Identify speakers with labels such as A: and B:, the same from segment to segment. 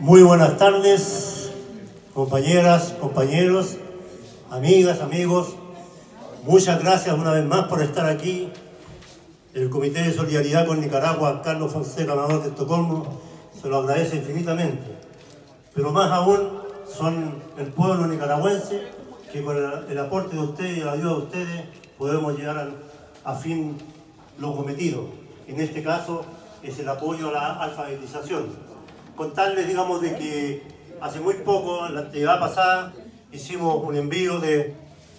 A: Muy buenas tardes, compañeras, compañeros, amigas, amigos. Muchas gracias una vez más por estar aquí. El Comité de Solidaridad con Nicaragua, Carlos Fonseca Amador de Estocolmo, se lo agradece infinitamente. Pero más aún son el pueblo nicaragüense que con el aporte de ustedes y la ayuda de ustedes podemos llegar a fin lo cometido. En este caso es el apoyo a la alfabetización. Contarles, digamos, de que hace muy poco, en la actividad pasada, hicimos un envío de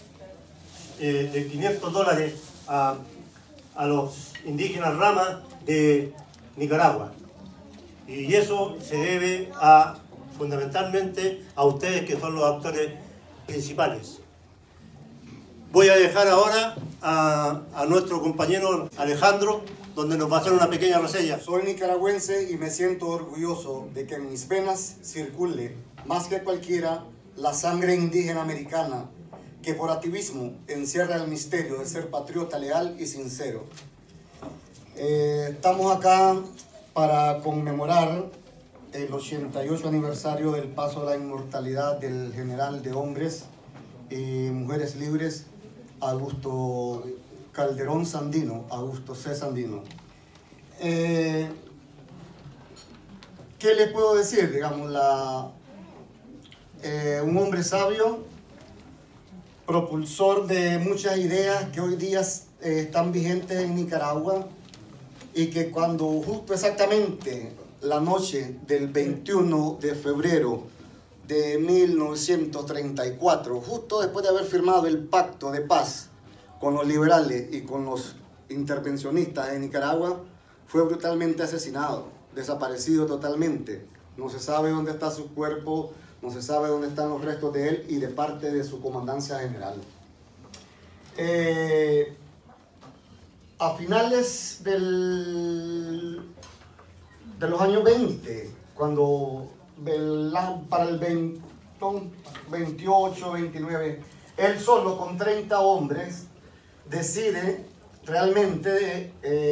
A: $500 a los indígenas Rama de Nicaragua. Y eso se debe fundamentalmente a ustedes, que son los actores principales. Voy a dejar ahora a nuestro compañero Alejandro, donde nos va a hacer una pequeña reseña.
B: Soy nicaragüense y me siento orgulloso de que en mis venas circule, más que cualquiera, la sangre indígena americana, que por activismo encierra el misterio de ser patriota leal y sincero. Estamos acá para conmemorar el 88 aniversario del paso a la inmortalidad del general de hombres y mujeres libres, Augusto Calderón Sandino, Augusto C. Sandino. ¿Qué les puedo decir? Digamos, un hombre sabio, propulsor de muchas ideas que hoy día están vigentes en Nicaragua, y que cuando justo exactamente la noche del 21 de febrero de 1934, justo después de haber firmado el pacto de paz con los liberales y con los intervencionistas en Nicaragua, fue brutalmente asesinado, desaparecido totalmente. No se sabe dónde está su cuerpo, no se sabe dónde están los restos de él y de parte de su comandancia general. A finales de los años 20, cuando para el 28, 29, él solo con 30 hombres decide realmente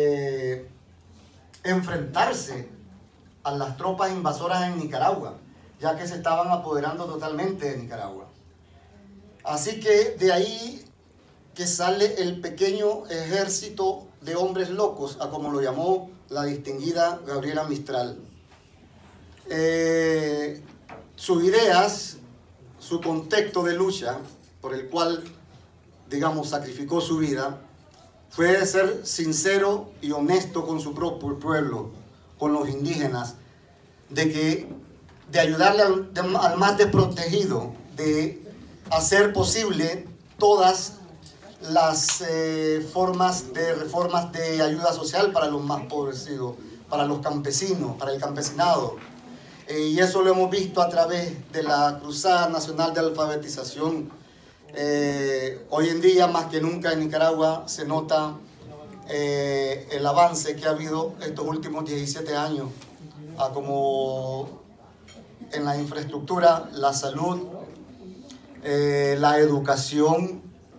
B: enfrentarse a las tropas invasoras en Nicaragua, ya que se estaban apoderando totalmente de Nicaragua. Así que de ahí que sale el pequeño ejército de hombres locos, a como lo llamó la distinguida Gabriela Mistral. Sus ideas, su contexto de lucha, por el cual, digamos, sacrificó su vida, fue de ser sincero y honesto con su propio pueblo, con los indígenas, de ayudarle al más desprotegido, de hacer posible todas las reformas de ayuda social para los más empobrecidos, para los campesinos, para el campesinado. Y eso lo hemos visto a través de la Cruzada Nacional de Alfabetización. Hoy en día, más que nunca en Nicaragua, se nota el avance que ha habido estos últimos 17 años, como en la infraestructura, la salud, la educación.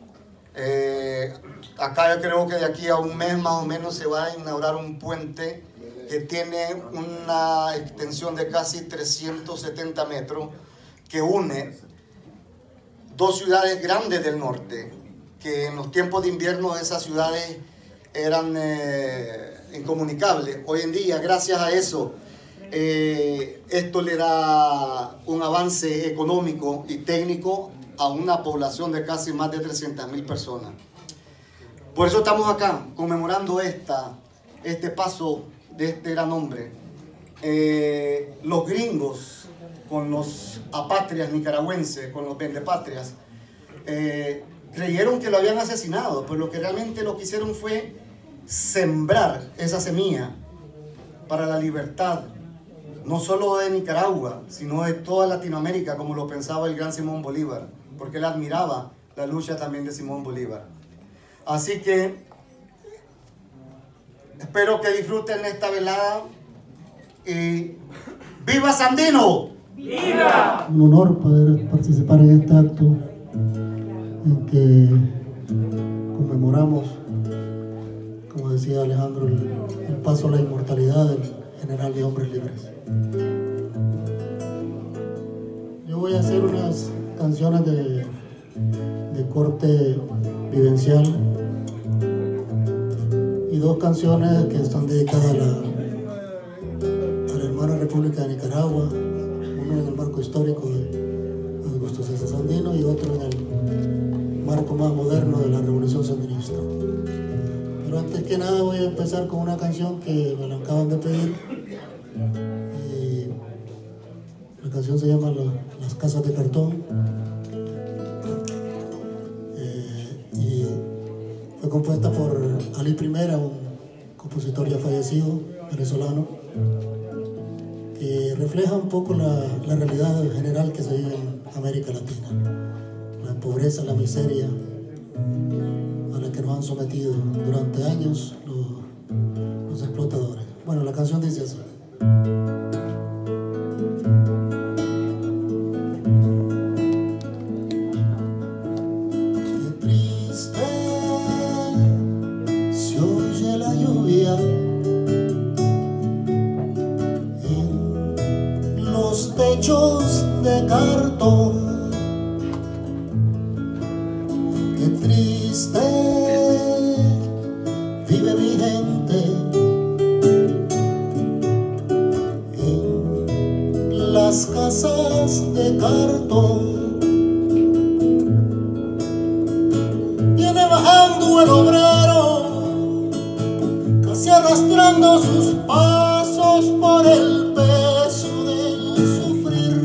B: Acá yo creo que de aquí a un mes más o menos se va a inaugurar un puente que tiene una extensión de casi 370 metros que une dos ciudades grandes del norte, que en los tiempos de invierno esas ciudades eran incomunicables. Hoy en día, gracias a eso, esto le da un avance económico y técnico a una población de casi más de 300.000 personas. Por eso estamos acá, conmemorando este paso de este gran hombre. Los gringos, con los apatrias nicaragüenses, con los vendepatrias, creyeron que lo habían asesinado, pero lo que realmente lo que hicieron fue sembrar esa semilla para la libertad, no solo de Nicaragua, sino de toda Latinoamérica, como lo pensaba el gran Simón Bolívar, porque él admiraba la lucha también de Simón Bolívar. Así que espero que disfruten esta velada y ¡viva Sandino! ¡Viva!
C: Un honor poder participar en este acto en que conmemoramos, como decía Alejandro, el paso a la inmortalidad del general de hombres libres. voy a hacer unas canciones de corte vivencial y dos canciones que están dedicadas a la hermana República de Nicaragua, uno en el marco histórico de Augusto César Sandino y otro en el marco más moderno de la Revolución Sandinista. Pero antes que nada voy a empezar con una canción que me la acaban de pedir. La canción se llama Las Casas de Cartón. Y fue compuesta por Ali Primera, un compositor ya fallecido, venezolano, que refleja un poco la realidad general que se vive en América Latina. La pobreza, la miseria a la que nos han sometido durante años los explotadores. Bueno, la canción dice así. Qué triste se oye la lluvia en los techos de cartón. Qué triste vive mi gente en las casas de cartón. Viene bajando el obrero, casi arrastrando sus pasos por el peso del sufrir.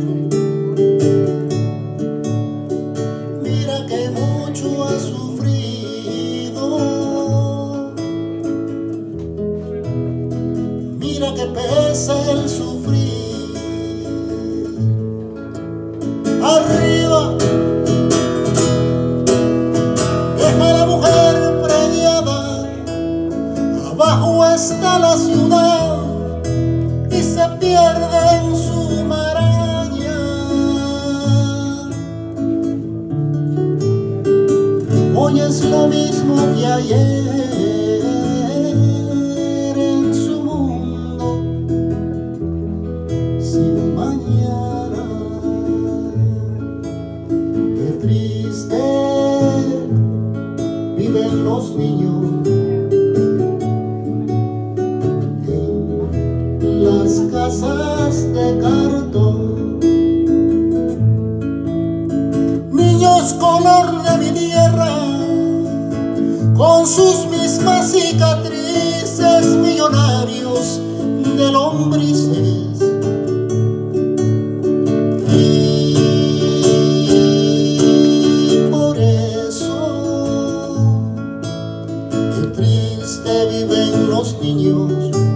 C: Mira que mucho ha sufrido, mira que pesa el sufrir. Arriba deja la mujer preñada, abajo está la ciudad y se pierde en su maraña. Hoy es lo mismo que ayer en su mundo sin mañana. Qué triste viven los niños en las casas de cartón. Niños color de mi tierra, con sus mismas cicatrices, millonarios de lombrices. Y por eso, qué triste viven los niños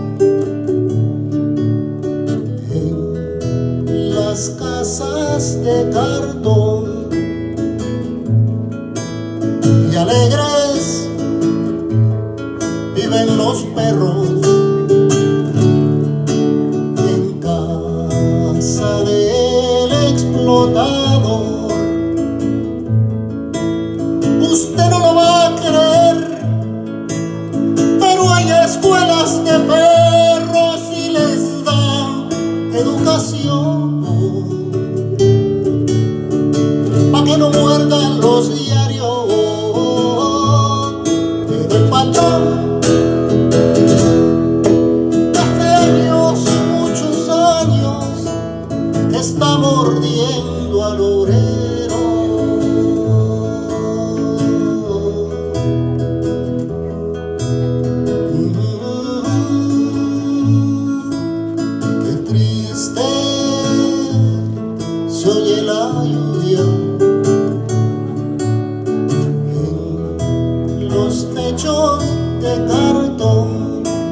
C: en las casas de cartón. Y alegres viven los perros en casa del explotador. Usted no lo va a creer, pero hay escuelas de perros y les dan educación para que no muerdan los diarios del patrón. Hace años, muchos años, que está mordiendo al obrero. Qué triste se oye la lluvia en los techos de cartón.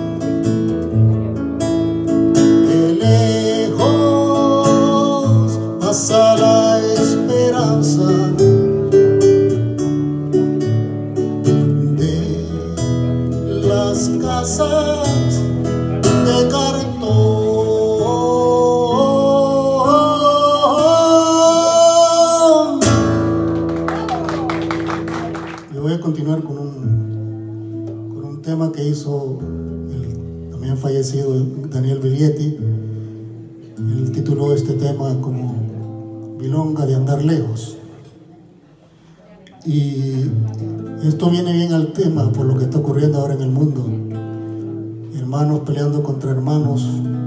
C: Que lejos pasa la esperanza de las casas de cartón. Yo voy a continuar con un tema que hizo el también fallecido Daniel Biglietti. Él tituló este tema como Milonga de andar lejos. Y esto viene bien al tema por lo que está ocurriendo ahora en el mundo. Hermanos peleando contra hermanos.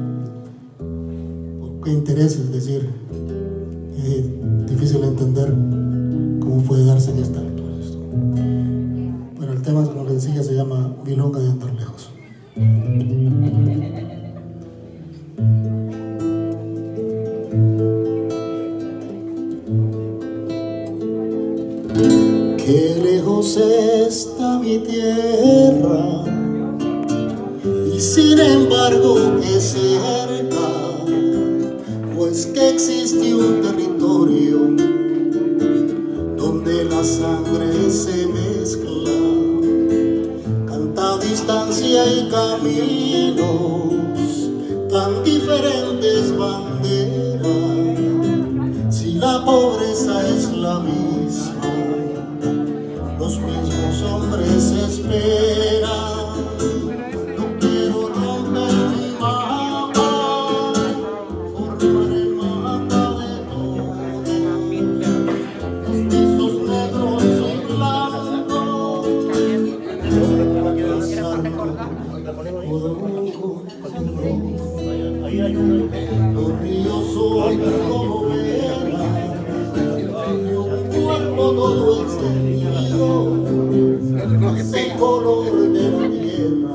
C: ¿Por qué intereses? Es decir, es difícil entender cómo puede darse en esta altura esto. Bueno, el tema, como les decía, se llama Milonga de andar lejos. Qué lejos está mi tierra y sin embargo qué cerca, pues que existe un territorio donde la sangre se mezcla, canta distancia y caminos, tan diferentes banderas, si la pobreza es la misma, los mismos hombres esperan. No quiero romper mi mapa, formar el mapa de todos, mestizos negros y blancos, los ríos son como velas, todo extendido, ese color de la tierra,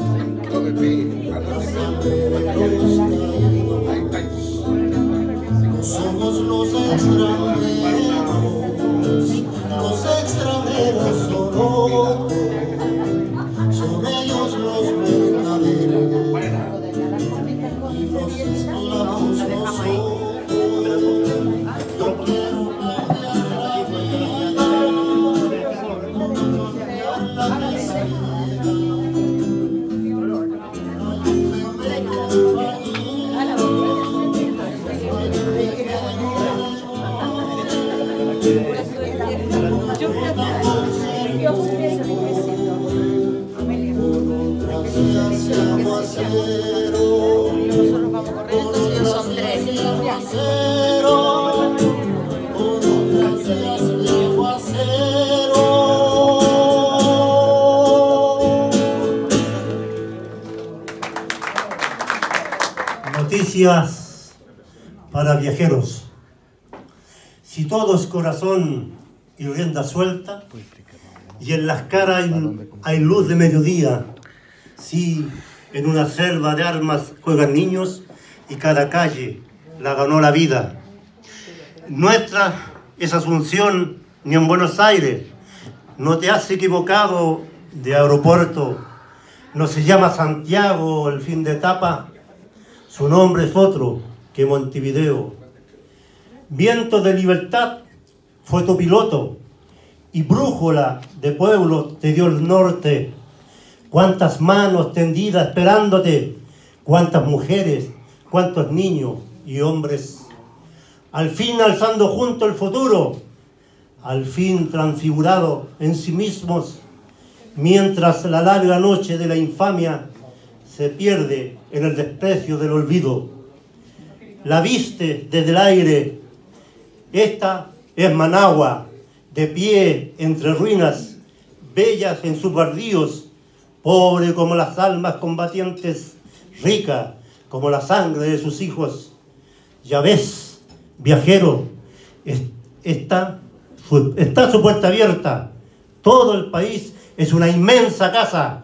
C: la sangre de los caídos. No somos los extranjeros son otros, son ellos los mercaderes y los esclavos nosotros. Yo quiero
A: Noticias para viajeros. Si todo es corazón y rienda suelta, y en las caras hay luz de mediodía, si en una selva de armas juegan niños y cada calle la ganó la vida. Nuestra es Asunción, ni en Buenos Aires. No te has equivocado de aeropuerto. No se llama Santiago el fin de etapa. Su nombre es otro que Montevideo. Viento de libertad fue tu piloto y brújula de pueblo te dio el norte. Cuántas manos tendidas esperándote, cuántas mujeres, cuántos niños y hombres. Al fin alzando junto el futuro, al fin transfigurado en sí mismos, mientras la larga noche de la infamia se pierde en el desprecio del olvido. La viste desde el aire. Esta es Managua, de pie entre ruinas, bellas en sus bardíos, pobre como las almas combatientes, rica como la sangre de sus hijos. Ya ves, viajero, está su puerta abierta. Todo el país es una inmensa casa.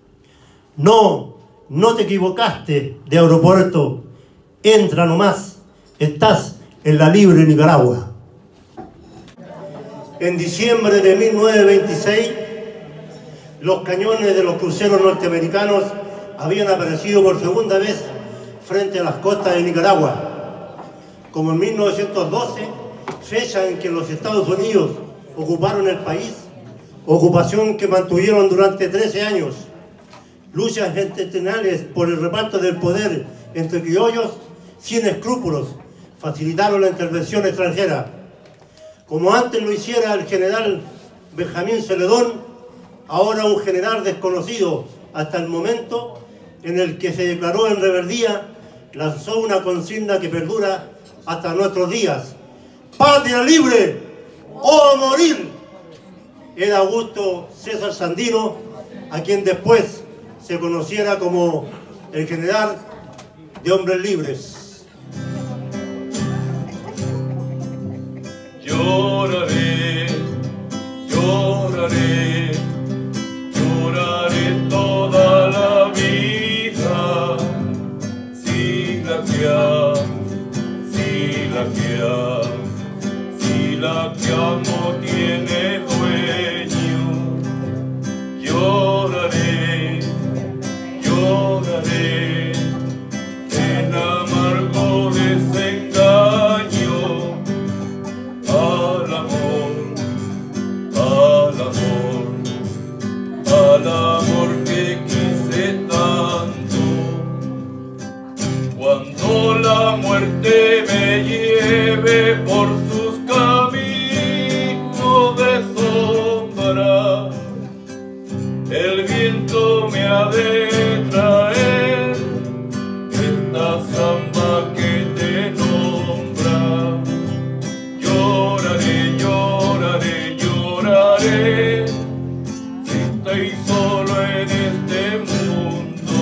A: No te equivocaste de aeropuerto. Entra nomás. Estás en la libre Nicaragua. En diciembre de 1926, los cañones de los cruceros norteamericanos habían aparecido por segunda vez frente a las costas de Nicaragua. Como en 1912, fecha en que los Estados Unidos ocuparon el país, ocupación que mantuvieron durante 13 años. Luchas intestinales por el reparto del poder entre criollos sin escrúpulos facilitaron la intervención extranjera. Como antes lo hiciera el general Benjamín Celedón, ahora un general desconocido hasta el momento en el que se declaró en rebeldía, lanzó una consigna que perdura hasta nuestros días. patria libre o a morir. Era Augusto César Sandino, a quien después se conociera como el general de hombres libres.
D: Lloraré, lloraré, lloraré toda la vida, si la que amo tiene dueño. Lloraré, lloraré en amargo desengaño al amor, al amor, al amor que quise tanto. Cuando la muerte me lleve por sus caminos de sombra, el viento me ha de traer esta samba que te nombra. Lloraré, lloraré, lloraré, si estoy solo en este mundo.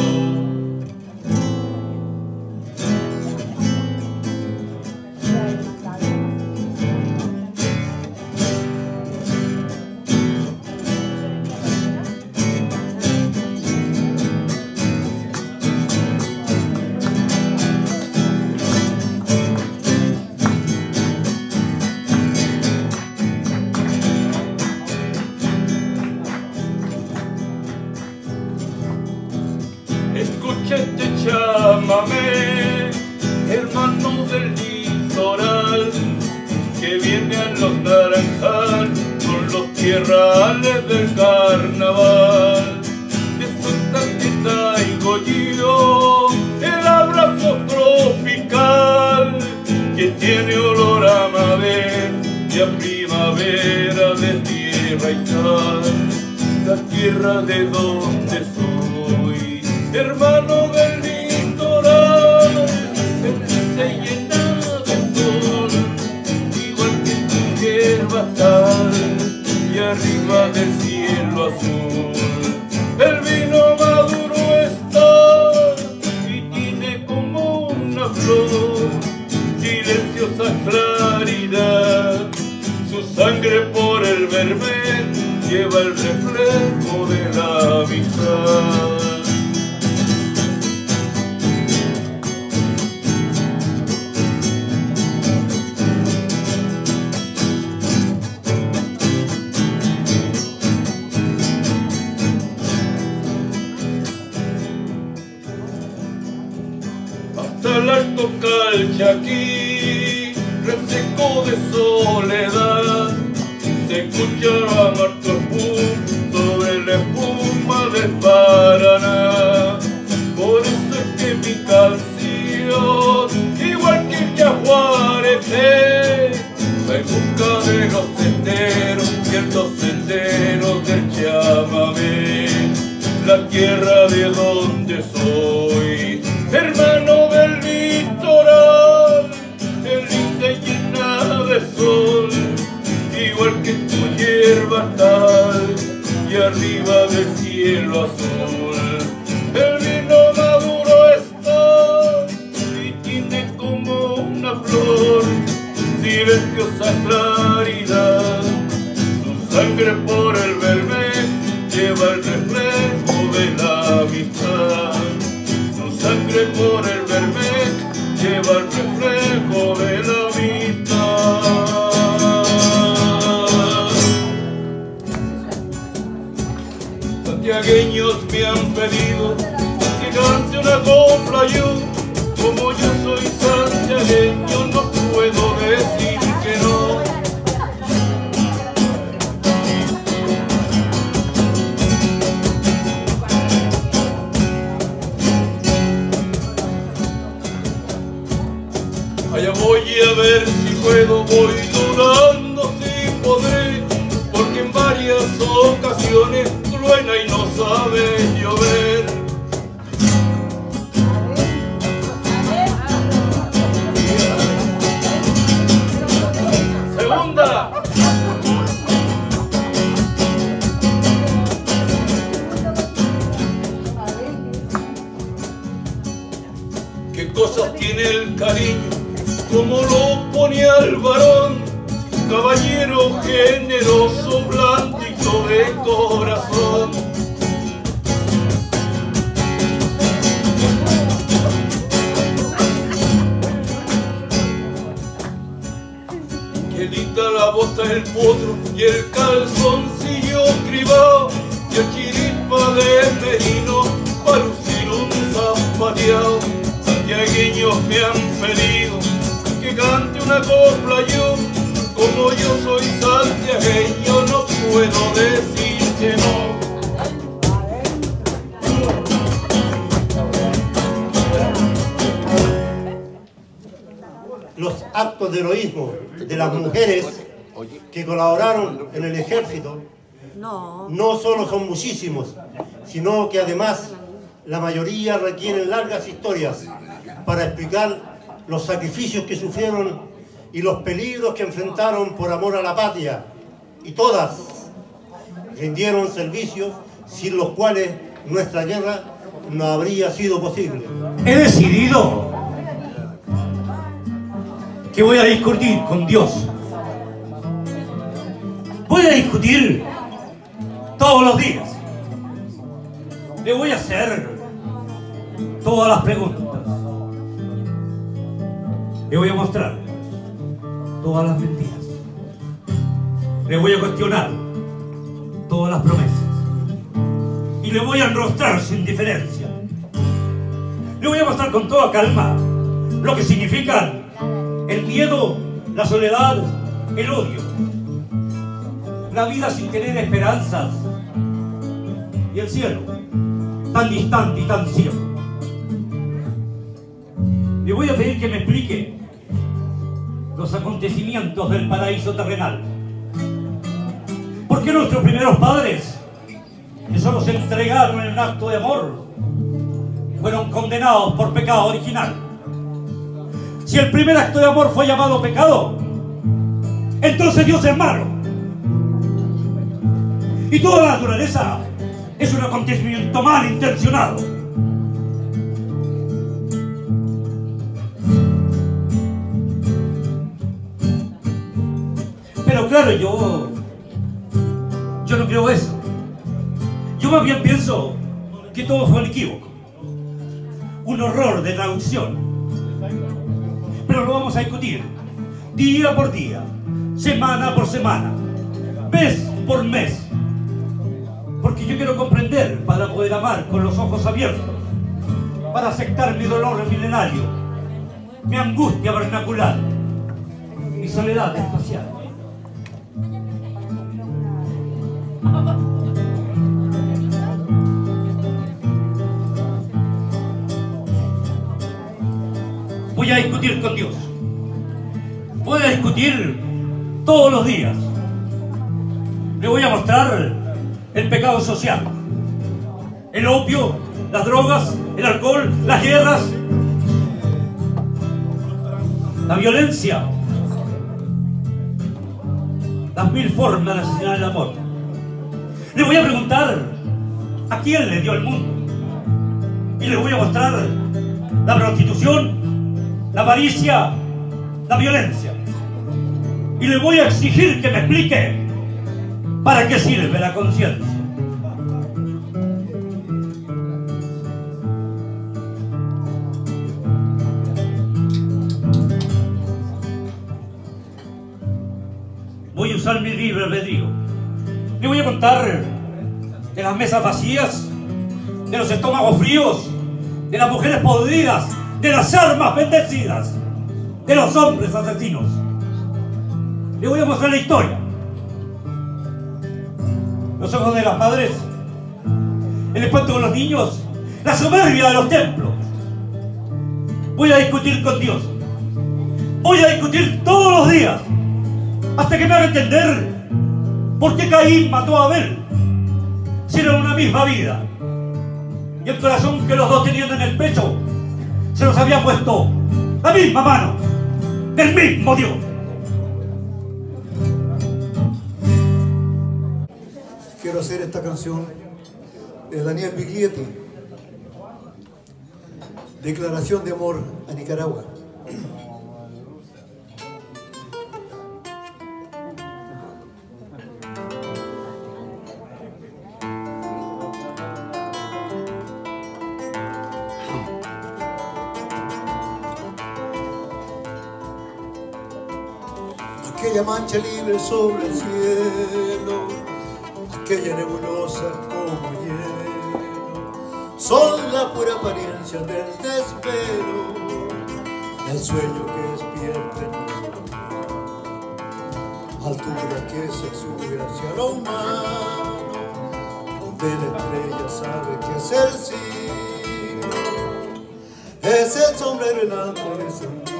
D: Escucha este chamamé, hermano del litoral, que viene a los naranjal con los tierrales del carnaval. Descuenta que traigo yo el abrazo tropical, que tiene olor a madera y a primavera de tierra y sal, la tierra de donde soy, hermano del litoral, se llena de sol, igual que tu hierba tal, y arriba del cielo azul, el vino maduro está, y tiene como una flor, silenciosa claridad, su sangre por el vermel lleva el reflejo de la amistad. Hasta el alto Calchaquí, reseco de soledad, se escuchará nuestro pum sobre la espuma del Paraná. Por eso es que mi canción, igual que el yaguareté, va en busca de los senderos, ciertos senderos del chamamé, la tierra de donde soy, hermano del litoral, el linde llena de sol, igual que tu hierba tal, y arriba del cielo azul, el vino maduro está, y tiene como una flor, silenciosa claridad, su sangre por el vermel lleva el reflejo de la amistad, su sangre por el vermel lleva el reflejo de la amistad. Santiagueños me han pedido que cante una copla yo, como yo soy santiagueño no puedo decir que no. Allá voy a ver si puedo, voy dudando si podré, porque en varias ocasiones truena y no sabe llover. sostiene el cariño, como lo pone al varón, caballero generoso, blandito de corazón. Qué linda la bota, el potro y el calzoncillo cribado, y el chiripa de merino para lucir un zapateado. Santiagueños me han pedido que cante una copla yo, como yo soy santiagueño no puedo decir que no.
A: Los actos de heroísmo de las mujeres que colaboraron en el ejército no solo son muchísimos, sino que además la mayoría requieren largas historias para explicar los sacrificios que sufrieron y los peligros que enfrentaron por amor a la patria, y todas rindieron servicios sin los cuales nuestra guerra no habría sido posible.
E: He decidido que voy a discutir con Dios. Voy a discutir todos los días. Le voy a hacer todas las preguntas. Le voy a mostrar todas las mentiras. Le voy a cuestionar todas las promesas. Y le voy a enrostrar su indiferencia. Le voy a mostrar con toda calma lo que significan el miedo, la soledad, el odio, la vida sin tener esperanzas y el cielo tan distante y tan ciego. Le voy a pedir que me explique los acontecimientos del paraíso terrenal. ¿Por qué nuestros primeros padres, que solo se entregaron en un acto de amor, fueron condenados por pecado original? Si el primer acto de amor fue llamado pecado, entonces Dios es malo. Y toda la naturaleza es un acontecimiento mal intencionado. Pero claro, yo no creo eso. Yo más bien pienso que todo fue un equívoco, un error de traducción. Pero lo vamos a discutir día por día, semana por semana, mes por mes. Porque yo quiero comprender para poder amar con los ojos abiertos, para aceptar mi dolor milenario, mi angustia vernacular, mi soledad espacial. Voy a discutir con Dios. Voy a discutir todos los días. Le voy a mostrar el pecado social, el opio, las drogas, el alcohol, las guerras, la violencia, las mil formas de asesinar el amor. Le voy a preguntar a quién le dio el mundo, y le voy a mostrar la prostitución, la avaricia, la violencia, y le voy a exigir que me explique para qué sirve la conciencia. Voy a usar mi libre albedrío. Le voy a contar de las mesas vacías, de los estómagos fríos, de las mujeres podridas, de las armas bendecidas, de los hombres asesinos. Le voy a mostrar la historia, los ojos de las madres, el espanto con los niños, la soberbia de los templos. Voy a discutir con Dios. Voy a discutir todos los días hasta que me haga entender por qué Caín mató a Abel si era una misma vida, y el corazón que los dos tenían en el pecho se los había puesto la misma mano del mismo Dios.
F: Quiero hacer esta canción de Daniel Biglietti. Declaración de amor a Nicaragua. Aquella mancha libre sobre el cielo, aquella nebulosa como hielo, son la pura apariencia del desvelo, el sueño que despierta en la altura que se sube hacia lo humano, donde la estrella sabe que es el cielo, es el sombrero en alto de Sandino.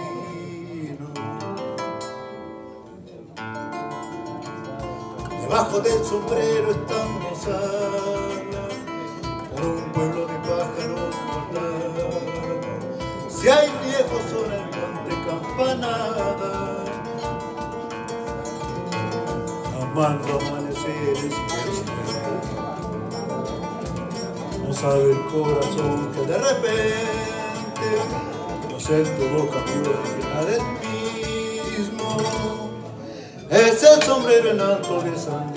F: Debajo del sombrero estamos por un pueblo de pájaros guardados. Si hay viejos son el monte campanada, amando amaneceres y no sabe el corazón que de repente no se tuvo cambió del mismo. Es el sombrero en alto de Sandino.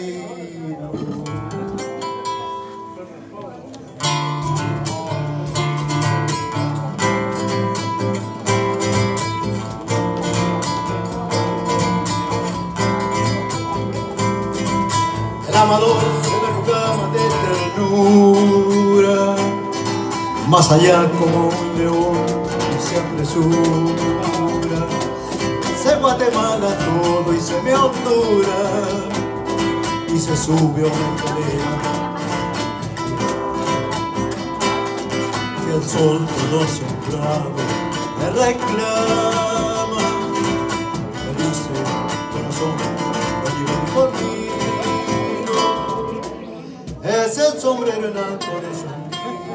F: El amador se derrama de ternura, más allá como un león y se apresura. Se Guatemala todo y se me obtura y se sube a una escalera que el sol todo sembrado me reclama, me dice corazón, no llevo ni por mí, es el sombrero en alto de Sandino.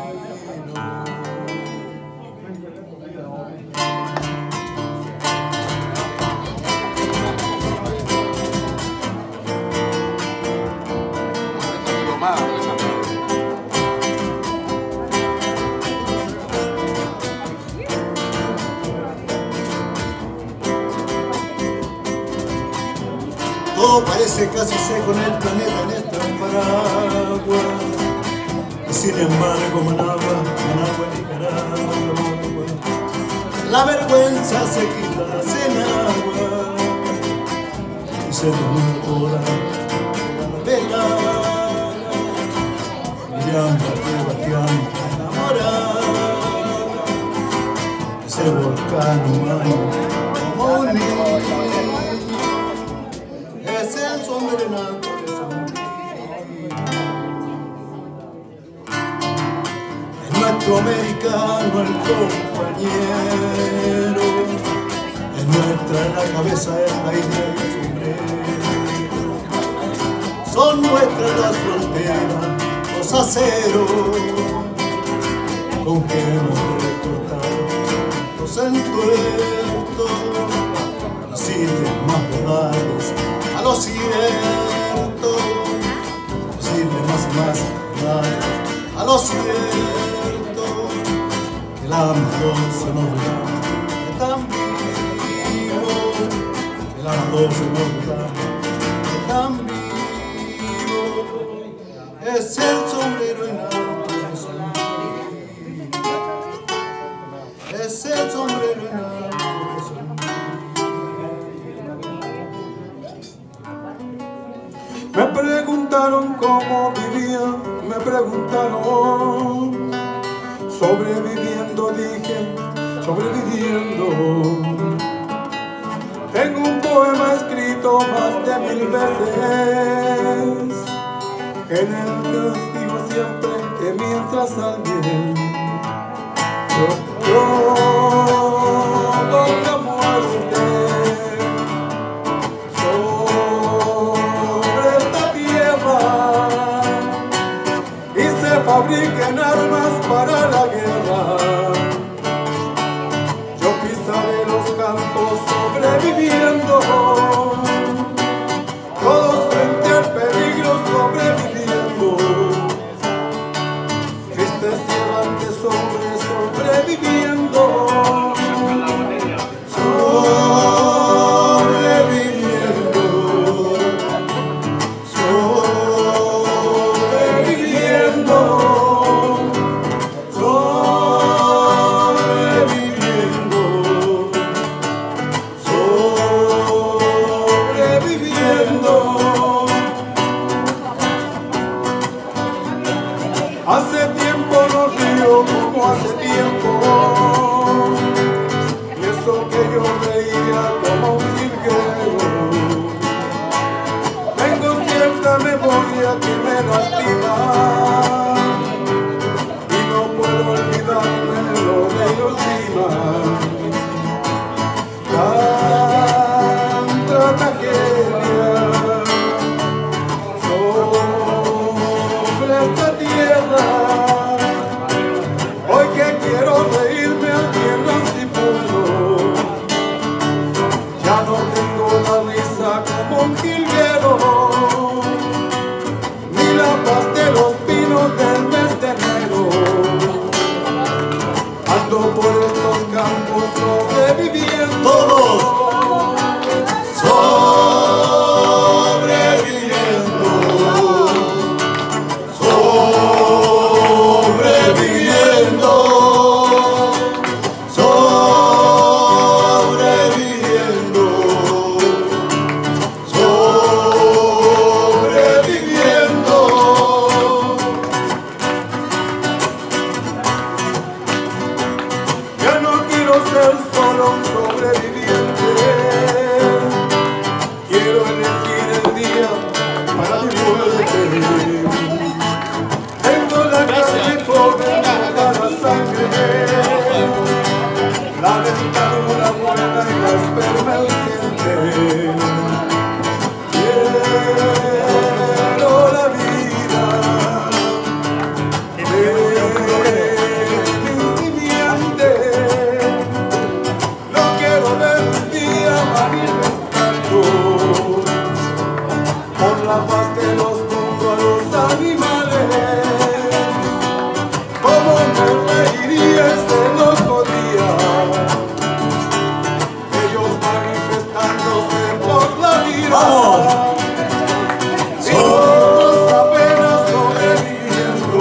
F: Todo parece casi seco en el planeta en esta paraguas, y sin embargo Managua Nicaragua, la vergüenza se quita en agua y se desnuda la vela, mirando a Sebastián enamorada, ese volcán humano como un niño. Es el sombrero en alto de Sandino. Es nuestro americano el compañero, es nuestra en la cabeza la idea y el sombrero. Son nuestras las fronteras, los aceros, con que hemos recortado los entuertos, las sitios más verdades. A lo cierto, posible más y más, a lo cierto, el amador se nos da tan vivo, el amador se nos da tan vivo, es el sombrero en alto de Sandino, es el sombrero en alto de Sandino. Me preguntaron cómo vivía, me preguntaron, sobreviviendo, dije, sobreviviendo. Tengo un poema escrito más de 1000 veces, en el que os digo siempre que mientras alguien con la muerte fabriquen armas para la guerra, yo pisaré los campos sobreviviendo, todos frente al peligro sobreviviendo, tristes y errantes hombres sobreviviendo. hace tiempo, y eso que yo veía como un jilguero. Tengo cierta memoria que me lastima y no puedo olvidarme lo de Hiroshima. Tanta tragedia sobre esta tierra. Hoy que quiero reírme a tierras y puedo, ya no tengo la risa como un jilguero, ni la paz de los pinos del mes de enero. Ando por estos campos sobreviviendo.
A: Todos
F: Sobreviviendo, sobreviviendo, sobreviviendo, sobreviviendo. Ya no quiero ser solo un sobreviviente, quiero elegir el día para mi muerte. Tengo la carne joven, toda la sangre, la dentadura buena y la esperma urgente. Quiero la vida simiente, no quiero ver un día manifestando por la paz de los mundos a los animales. Cómo me reiría ese loco día, ellos manifestándose por la vida.
A: ¡Vamos!
F: Y nosotros apenas sobreviviendo,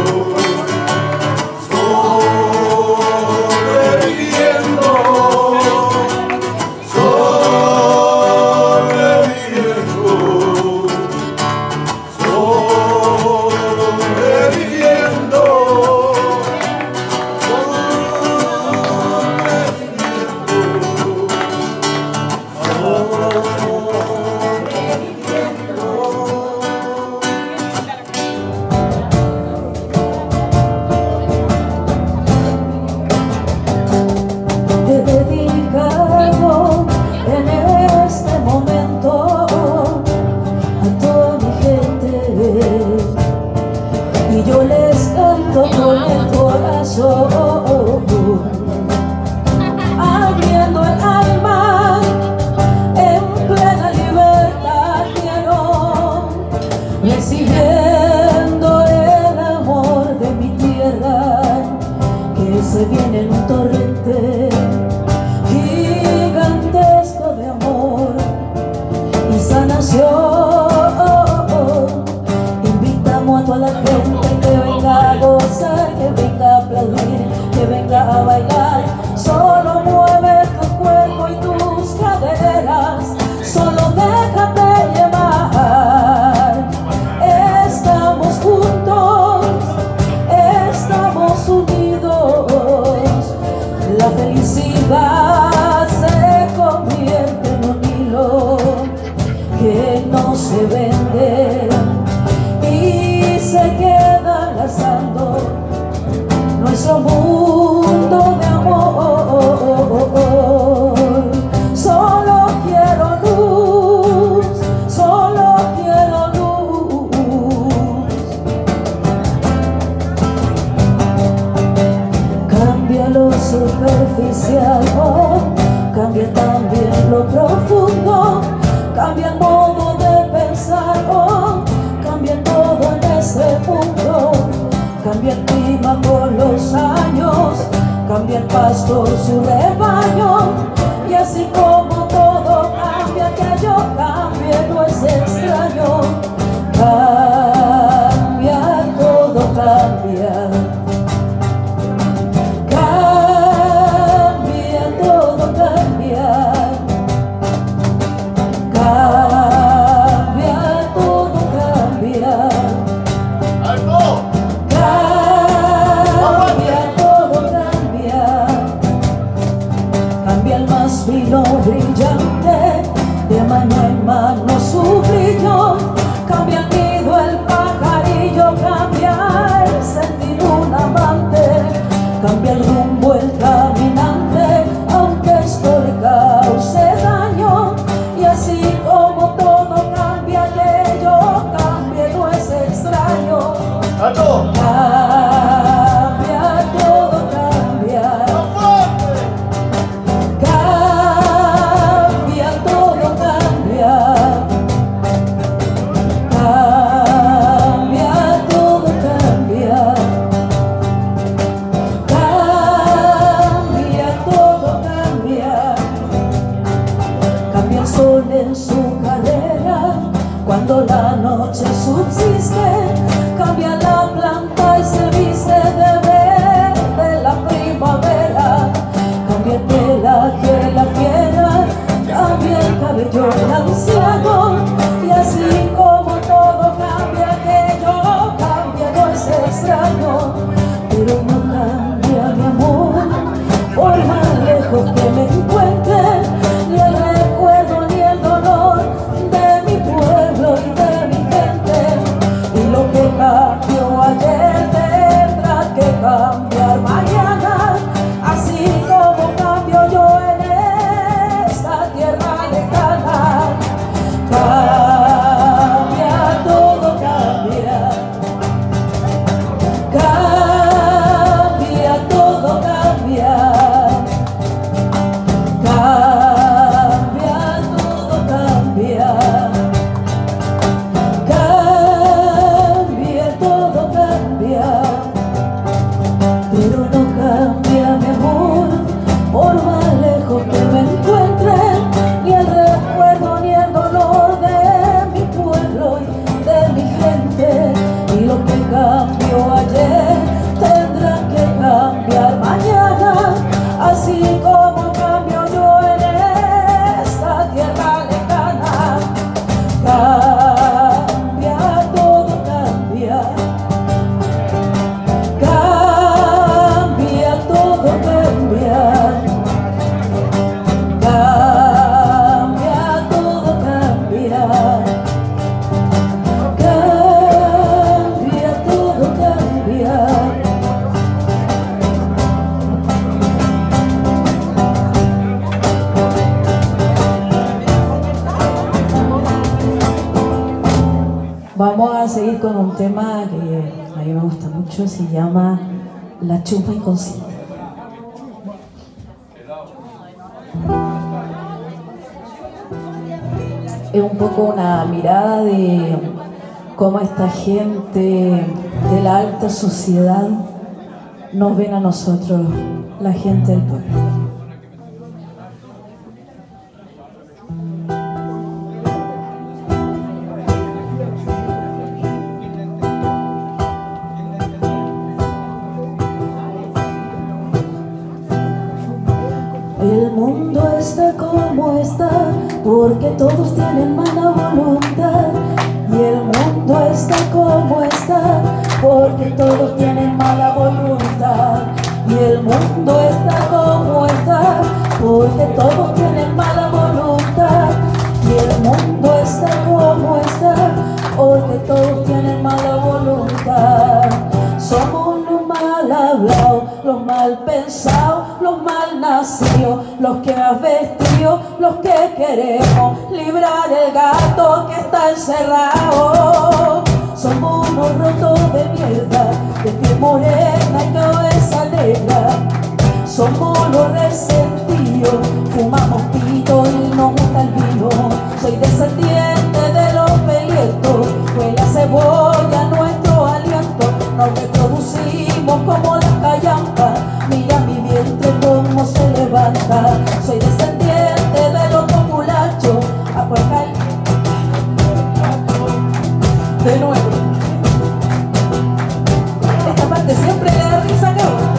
F: sobreviviendo, sobreviviendo, sobreviviendo,
G: Te he dedicado en este momento a toda mi gente, y yo les canto con el corazón, abriendo el alma en plena libertad. Quiero recibiendo el amor de mi tierra, que se viene en un torrente gigantesco de amor y sanación. Invitamos a toda la gente que venga a gozar, que venga a aplaudir, que venga a bailar. Solo mueve tu cuerpo y tus caderas, solo déjate llevar. Estamos juntos, estamos unidos. La felicidad se convierte en un hilo que no se vende y se queda lazando nuestro mundo de amor. Solo quiero luz, solo quiero luz. Cambia lo superficial, oh, cambia también lo profundo, cambia el modo de pensar, oh, cambia todo en ese mundo. Cambia el clima con los años, cambia el pastor su rebaño, y así como todo cambia, que yo cambie no es extraño. Cambia, todo cambia. Cambia, todo cambia. Cambia, todo cambia. Cambia, todo cambiar mañana, así como cambio yo en esta tierra lejana. Cambia, todo cambia. Cambia, todo cambia. Cambia, todo cambia. Cambia, todo cambia. Pero no cambia mi amor, por más lejos que me encuentre, ni el recuerdo ni el dolor de mi pueblo y de mi gente. Y lo que cambió ayer tendrá que cambiar mañana, así como cambio yo en esta tierra lejana. Cambia, todo cambia. Cambia, todo cambia. Cambia, todo cambia. Cambia, todo cambia. Vamos a seguir con un tema que a mí me gusta mucho, se llama La Chumba Inconsciente. Es un poco una mirada de cómo esta gente de la alta sociedad nos ven a nosotros, la gente del pueblo. El mundo está como está, porque todos tienen mala voluntad. Y el mundo está como está, porque todos tienen mala voluntad. Y el mundo está como está, porque todos tienen mala voluntad. Y el mundo está como está, porque todos tienen mala voluntad. Somos los mal hablados, los mal pensados, los mal nacidos, los que has vestido, los que queremos librar el gato que está encerrado. Somos unos rotos de mierda, de piel morena y cabeza negra. Somos los resentidos, fumamos pito y nos gusta el vino. Soy descendiente de los pelietos, huele a cebolla nuestro aliento. Nos reproducimos como las callampas, mira mi vientre cómo se levanta. Soy descendiente de los populachos, de nuevo. Esta parte siempre le da risa, cabrón.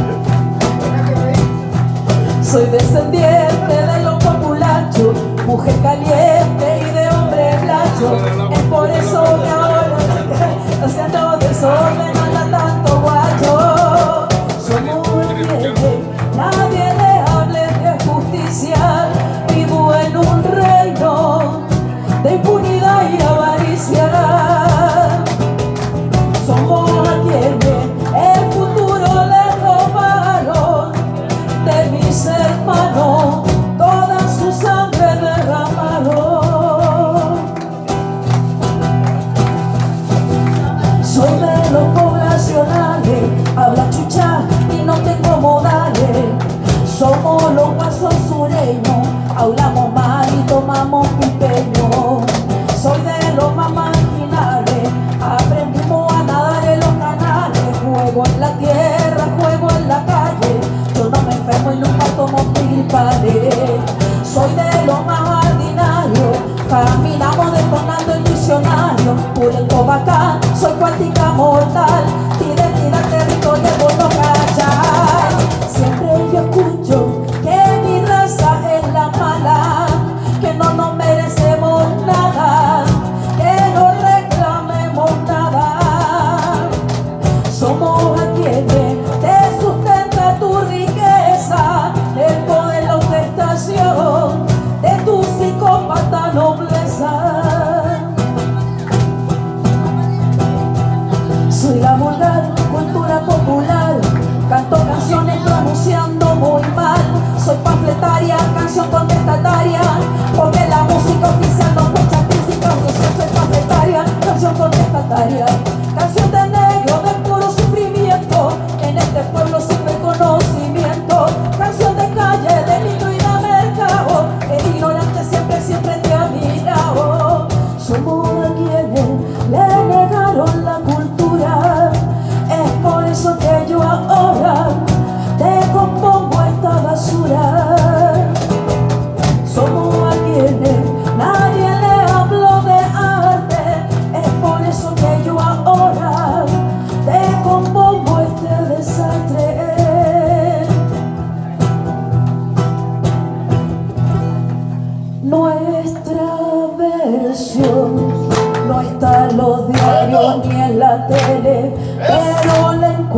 G: Soy descendiente de los populachos, mujer caliente y de hombre blacho. Es por eso que ahora haciendo desorden anda tanto guacho. Somos libres, nadie le hable de justicia. Vivo en un reino de impunidad y avaricia. Somos a quienes el futuro le robaron de mis hermanos, toda su sangre derramaron. Soy de los pobres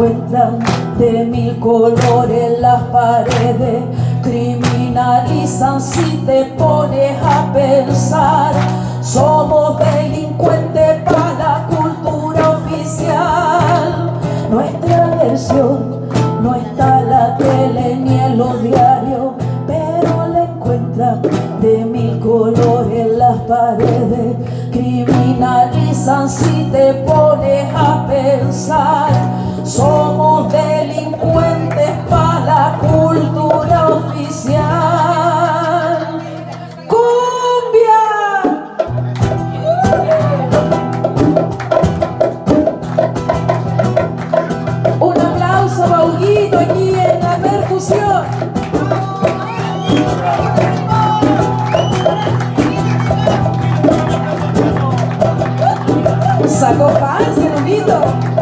G: encuentran de mil colores las paredes, criminalizan si te pones a pensar. Somos delincuentes para la cultura oficial. Nuestra versión no está en la tele ni en los diarios, pero la encuentran de mil colores las paredes, criminalizan si te pones a pensar. Somos delincuentes para la cultura oficial. ¡Cumbia! Un aplauso a Huguito aquí en la percusión. Sacó fans el Huguito.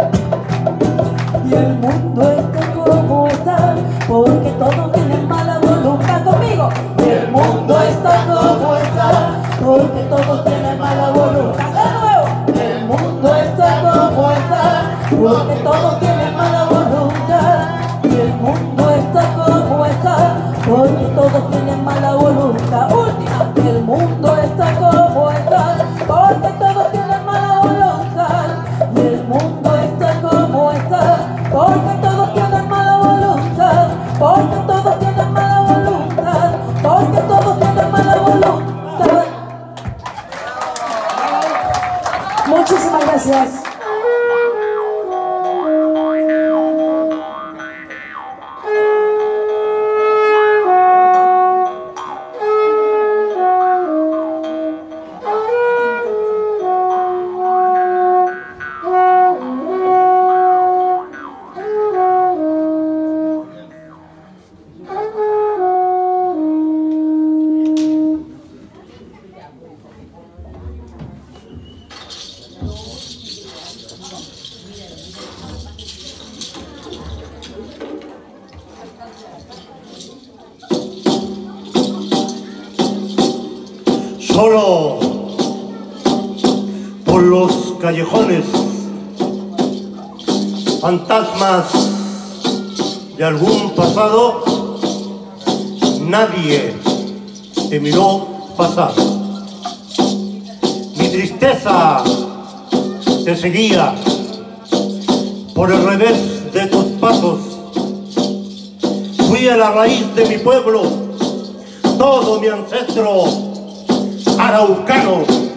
G: Y el mundo está como está, porque todos tienen mala voluntad conmigo. Y el mundo está como está, porque todos tienen mala voluntad. De nuevo. El mundo está como está, porque todos tienen mala voluntad. Y el mundo está como está, porque todos tienen mala voluntad. Última. El mundo está como está, porque todos tienen mala voluntad. Y el mundo está como está, porque todos tienen mala voluntad. Porque todos tienen mala voluntad. Porque todos tienen mala voluntad. Muchísimas gracias.
A: Solo por los callejones, fantasmas de algún pasado, nadie te miró pasar. Mi tristeza te seguía por el revés de tus pasos. Fui a la raíz de mi pueblo, todo mi ancestro araucano.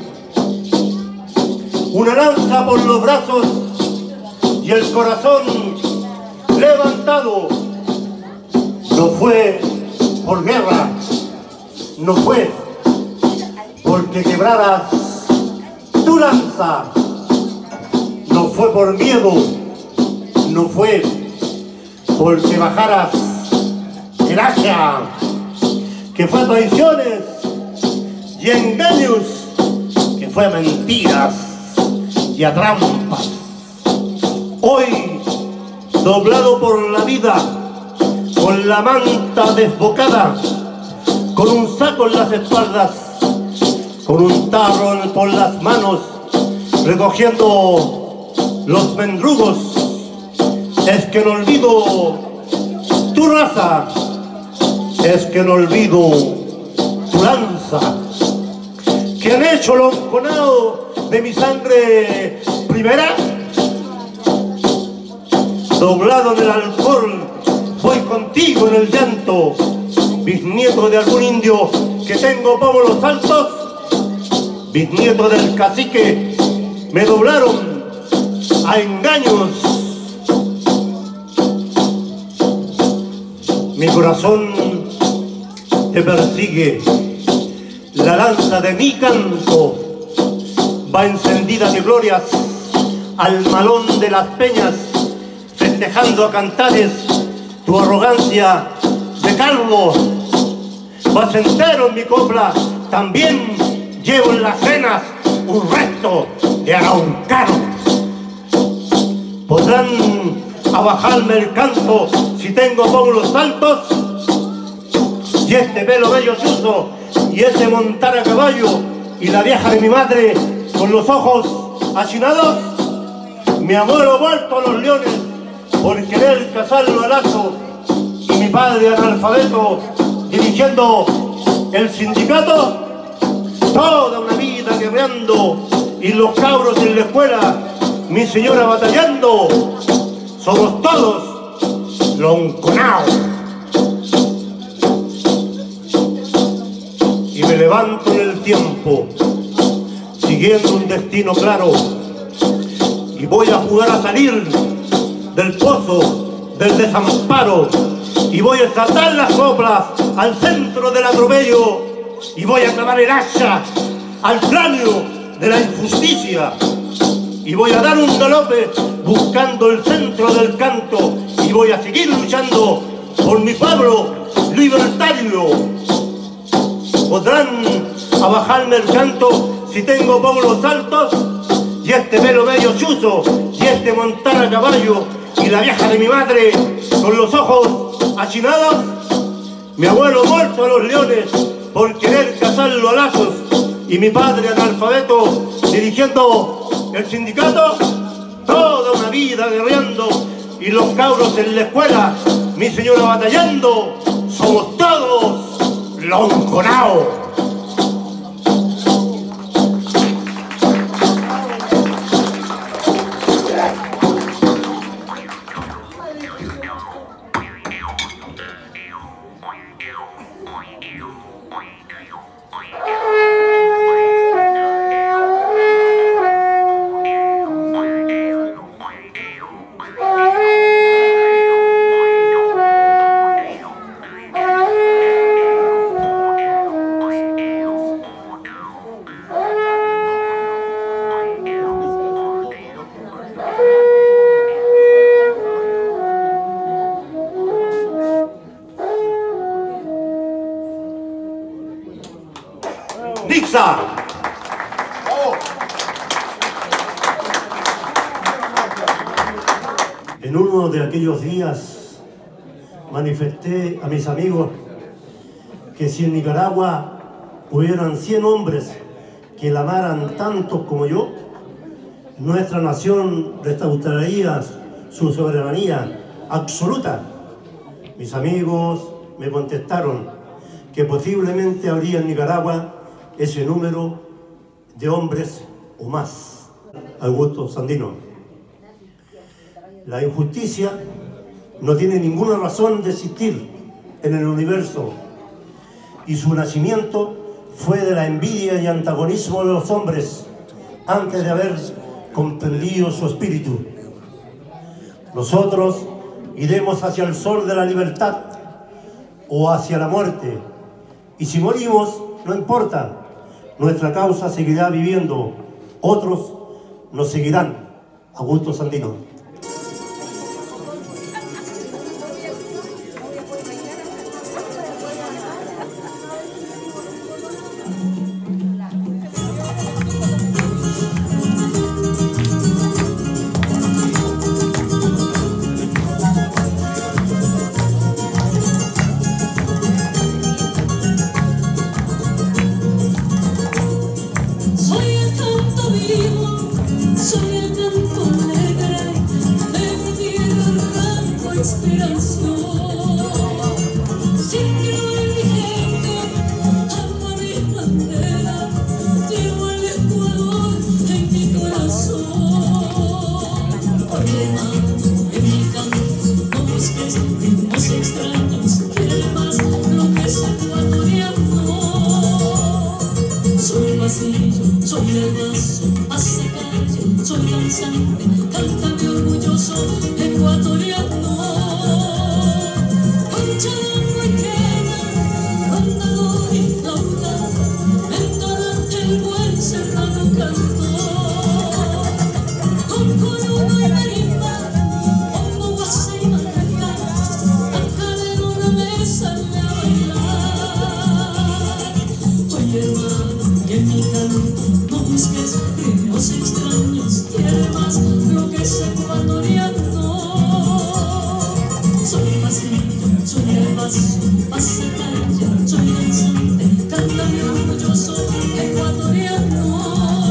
A: Una lanza por los brazos y el corazón levantado. No fue por guerra, no fue porque quebraras tu lanza, no fue por miedo, no fue porque bajaras el hacha, que fue traiciones y engaños, que fue a mentiras y a trampas. Hoy, doblado por la vida, con la manta desbocada, con un saco en las espaldas, con un tarro por las manos, recogiendo los mendrugos, es que no olvido tu raza, es que no olvido tu lanza, que han hecho los conados de mi sangre primera. Doblado en el alcohol, voy contigo en el llanto, bisnieto de algún indio que tengo pómulos altos, bisnieto del cacique, me doblaron a engaños. Mi corazón te persigue, la lanza de mi canto va encendida de glorias al malón de las peñas, festejando a cantares tu arrogancia de calvo. Vas entero en mi copla, también llevo en las venas un resto de araucano. Podrán abajarme el canto si tengo pómulos altos y este pelo bello suso y ese montar a caballo y la vieja de mi madre con los ojos achinados. Mi abuelo vuelto a los leones por querer casarlo a lazo, y mi padre analfabeto dirigiendo el sindicato, toda una vida guerreando y los cabros en la escuela, mi señora batallando, somos todos lonconaos. Y me levanto en el tiempo, siguiendo un destino claro, y voy a jugar a salir del pozo del desamparo, y voy a saltar las coplas al centro del atropello, y voy a clavar el hacha al cráneo de la injusticia, y voy a dar un galope buscando el centro del canto, y voy a seguir luchando por mi pueblo libertario. Podrán abajarme el canto si tengo pómulos altos y este pelo medio chuzo y este montar a caballo y la vieja de mi madre con los ojos achinados, mi abuelo muerto a los leones por querer cazarlo a lazos y mi padre analfabeto dirigiendo el sindicato, toda una vida guerreando y los cabros en la escuela, mi señora batallando, somos todos lonconaos. Nixa. En uno de aquellos días manifesté a mis amigos que si en Nicaragua hubieran 100 hombres que la amaran tanto como yo, nuestra nación restauraría su soberanía absoluta. Mis amigos me contestaron que posiblemente habría en Nicaragua ese número de hombres o más. Augusto Sandino. La injusticia no tiene ninguna razón de existir en el universo y su nacimiento fue de la envidia y antagonismo de los hombres antes de haber comprendido su espíritu. Nosotros iremos hacia el sol de la libertad o hacia la muerte, y si morimos no importa, nuestra causa seguirá viviendo, otros nos seguirán. Augusto Sandino.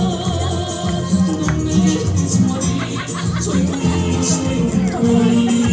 G: Soy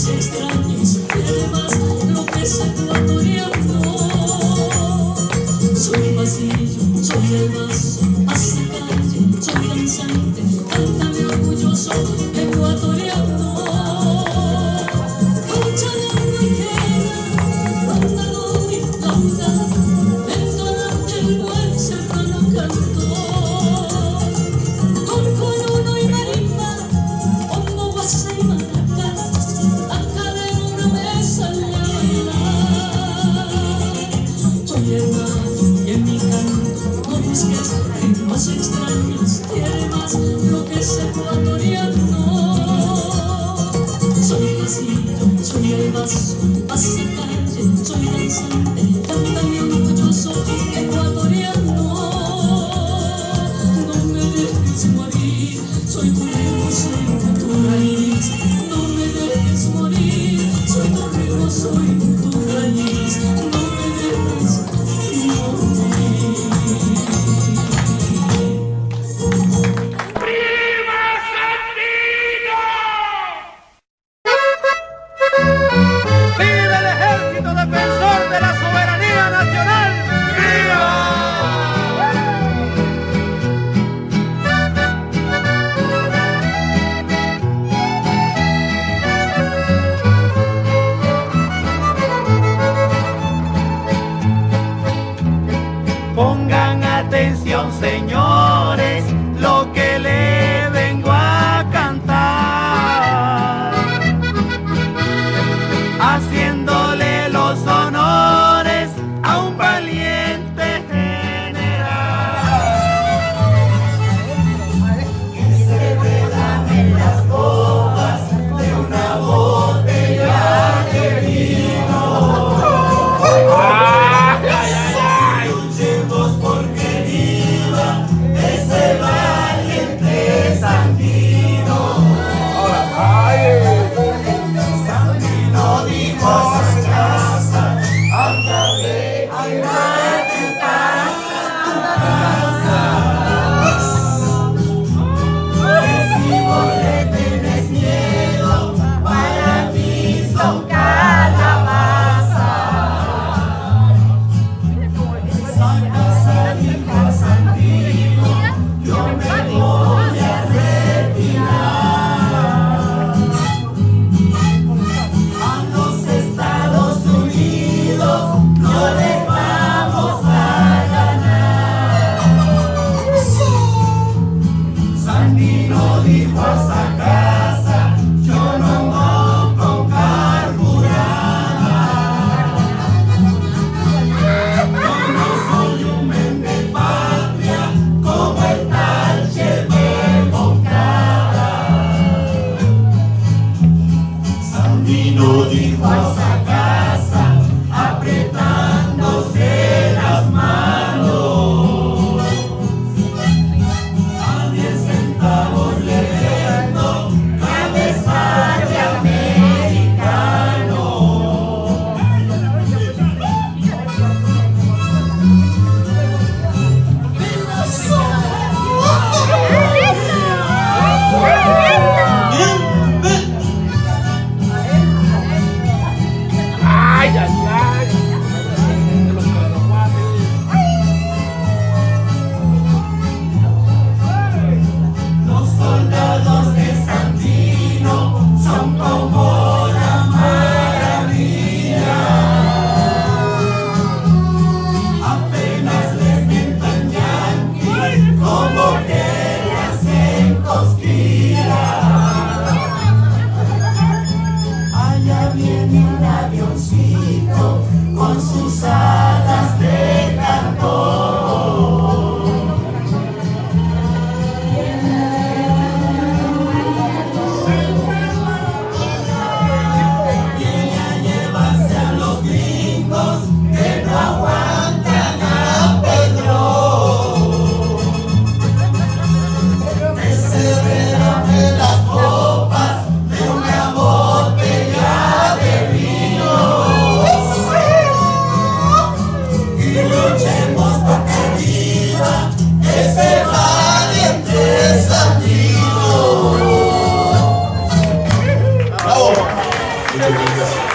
G: extraños, quiere más lo que es ecuatoriano. Soy el pasillo, soy el vaso, hace calle, soy danzante, cántame orgulloso ecuatoriano. Extraños, quiere más lo que es ecuatoriano. Soy el pasillo, soy el vaso, pase calle, soy danzante, cántame orgulloso ecuatoriano. No me dejes morir, soy tu ritmo, soy tu raíz. No me dejes morir, soy tu ritmo, soy tu raíz. No me dejes morir.
H: Pongan atención, señores, lo que le vengo a cantar, haciéndole los honores a un valiente general que se derrame en las copas de una botella de vino. Porque viva ese valiente Sandino. Sandino dijo a su casa, ándale, ándale a tu casa. Que si vos le tenés miedo, para mí son calabazas. Yo me voy a retirar a los Estados Unidos, no les vamos a ganar. Sandino dijo a esa casa, yo no voy con carburada. Yo no soy un men de patria como el tal Che Moncada. Sandino dijo a esa casa, apretándose las manos, a 10 centavos le vendo cabeza de americano.
I: Muchas gracias.